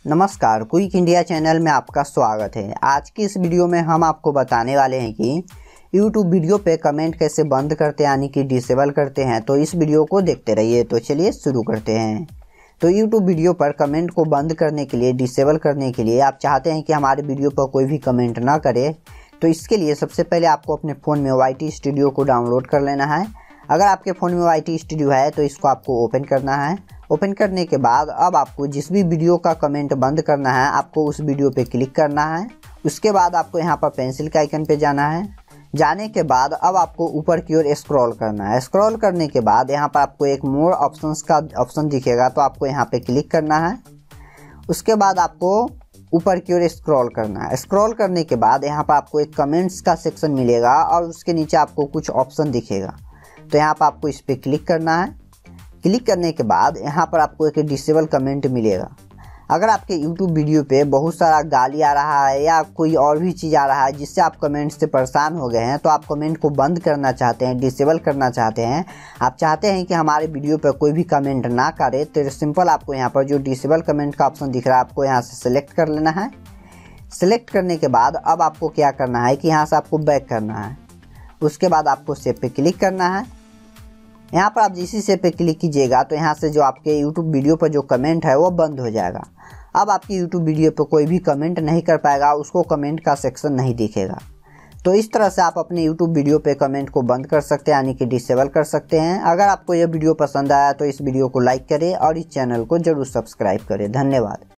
नमस्कार, quick India channel में आपका स्वागत है। आज की इस वीडियो में हम आपको बताने वाले हैं कि YouTube वीडियो पे कमेंट कैसे बंद करते हैं, यानी कि डिसेबल करते हैं। तो इस वीडियो को देखते रहिए। तो चलिए शुरू करते हैं। तो YouTube वीडियो पर कमेंट को बंद करने के लिए, डिसेबल करने के लिए, आप चाहते हैं कि हमारे वीडियो पर कोई भी कमेंट ना करे, तो इसके लिए सबसे पहले आपको अपने फ़ोन में YT स्टूडियो को डाउनलोड कर लेना है। अगर आपके फ़ोन में YT स्टूडियो है तो इसको आपको ओपन करना है। ओपन करने के बाद अब आपको जिस भी वीडियो का कमेंट बंद करना है, आपको उस वीडियो पे क्लिक करना है। उसके बाद आपको यहाँ पर पेंसिल के आइकन पे जाना है। जाने के बाद अब आपको ऊपर की ओर स्क्रॉल करना है। स्क्रॉल करने के बाद यहाँ पर आपको एक मोर ऑप्शंस का ऑप्शन दिखेगा, तो आपको यहाँ पे क्लिक करना है। उसके बाद आपको ऊपर की ओर स्क्रॉल करना है। स्क्रॉल करने के बाद यहाँ पर आपको एक कमेंट्स का सेक्शन मिलेगा और उसके नीचे आपको कुछ ऑप्शन दिखेगा, तो यहाँ पर आपको इस पर क्लिक करना है। क्लिक करने के बाद यहाँ पर आपको एक डिसेबल कमेंट मिलेगा। अगर आपके YouTube वीडियो पे बहुत सारा गाली आ रहा है या कोई और भी चीज़ आ रहा है जिससे आप कमेंट से परेशान हो गए हैं, तो आप कमेंट को बंद करना चाहते हैं, डिसेबल करना चाहते हैं, आप चाहते हैं कि हमारे वीडियो पर कोई भी कमेंट ना करे, तो सिंपल आपको यहाँ पर जो डिसेबल कमेंट का ऑप्शन दिख रहा है, आपको यहाँ से सिलेक्ट कर लेना है। सिलेक्ट करने के बाद अब आपको क्या करना है कि यहाँ से आपको बैक करना है। उसके बाद आपको सेव पे क्लिक करना है। यहाँ पर आप जिस सेव पे क्लिक कीजिएगा तो यहाँ से जो आपके YouTube वीडियो पर जो कमेंट है वो बंद हो जाएगा। अब आपकी YouTube वीडियो पर कोई भी कमेंट नहीं कर पाएगा, उसको कमेंट का सेक्शन नहीं दिखेगा। तो इस तरह से आप अपने YouTube वीडियो पे कमेंट को बंद कर सकते हैं, यानी कि डिसेबल कर सकते हैं। अगर आपको यह वीडियो पसंद आया तो इस वीडियो को लाइक करें और इस चैनल को जरूर सब्सक्राइब करें। धन्यवाद।